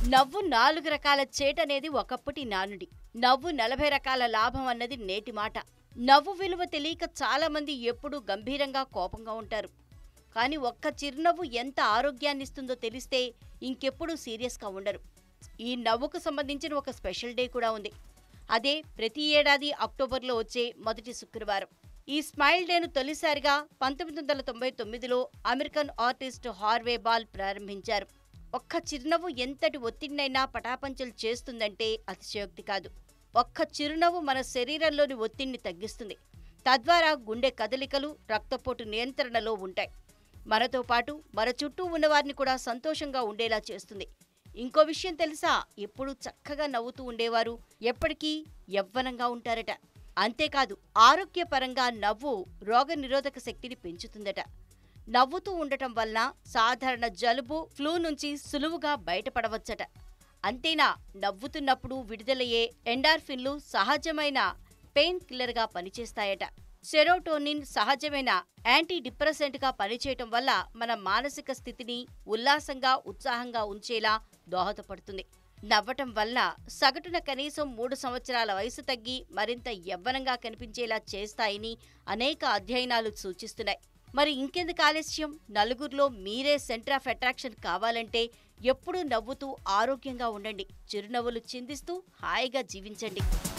నవ్వు 4 రకాల చేటనేది ఒకప్పటి నానుడి. నవ్వు 40 రకాల లాభం అన్నది నేటి మాట. నవ్వు విలువ తెలియక చాలా మంది ఎప్పుడూ గంభీరంగా కోపంగా ఉంటారు. కానీ ఒక్క చిరునవ్వు ఎంత ఆరోగ్యాన్నిస్తుందో తెలిస్తే ఇంకెప్పుడూ సీరియస్గా ఉండరు. ఈ నవ్వుకు సంబంధించిన ఒక స్పెషల్ డే కూడా ఉంది. అదే ప్రతి ఏడాది అక్టోబర్లో వచ్చే మొదటి శుక్రవారం. ఈ స్మైల్ డేను తొలిసారిగా 1999లో అమెరికన్ ఆర్టిస్ట్ హార్వే బాల్ ప్రారంభించారు. ఒక్క చిరునవ్వు ఎంతటి ఒత్తిడినైనా పటాపంచలు చేస్తుందంటే అతిశయోక్తి కాదు. ఒక్క చిరునవ్వు మన శరీరంలోని ఒత్తిడిని తగ్గిస్తుంది. తద్వారా గుండె కదలికలు, రక్తపోటు నియంత్రణలో ఉంటాయి. మనతో పాటు మన చుట్టూ ఉన్నవారిని కూడా సంతోషంగా ఉండేలా చేస్తుంది. ఇంకో విషయం తెలుసా? ఎప్పుడూ చక్కగా నవ్వుతూ ఉండేవారు ఎప్పటికీ యవ్వనంగా ఉంటారట. అంతేకాదు, ఆరోగ్యపరంగా నవ్వు రోగనిరోధక శక్తిని పెంచుతుందట. నవ్వుతూ ఉండటం వలన సాధారణ జలుబు, ఫ్లూ నుంచి సులువుగా బయటపడవచ్చట. అంతేనా, నవ్వుతున్నప్పుడు విడుదలయ్యే ఎండార్ఫిన్లు సహజమైన పెయిన్ కిల్లర్గా పనిచేస్తాయట. సెరోటోనిన్ సహజమైన యాంటీ డిప్రెసెంట్గా పనిచేయటం వల్ల మన మానసిక స్థితిని ఉల్లాసంగా, ఉత్సాహంగా ఉంచేలా దోహదపడుతుంది. నవ్వటం వల్ల సగటున కనీసం 3 సంవత్సరాల వయసు తగ్గి మరింత యవ్వనంగా కనిపించేలా చేస్తాయని అనేక అధ్యయనాలు సూచిస్తున్నాయి. మరి ఇంకెందుకు ఆలస్యం? నలుగురిలో మీరే సెంటర్ ఆఫ్ అట్రాక్షన్ కావాలంటే ఎప్పుడూ నవ్వుతూ ఆరోగ్యంగా ఉండండి. చిరునవ్వులు చిందిస్తూ హాయిగా జీవించండి.